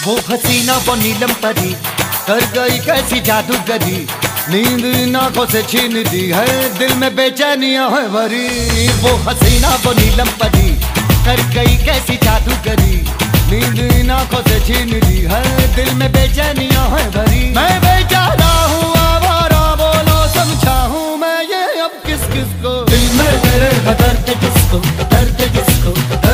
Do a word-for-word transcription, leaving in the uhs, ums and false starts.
वो हसीना वो नीलम परी कर गई कैसी जादूगरी, नींद इन आंखों से छीन दी है, दिल में बेचैनियां है भरी। वो हसीना वो नीलम परी कर गई कैसी जादूगरी, नींद इन आंखों से छीन दी है, दिल में बेचैनियां है भरी। मैं बेचारा हूँ आवारा, बोलो समझाऊं मैं ये अब किस किस को, दिल में तेरे दर्द किसको, दर्द किसको।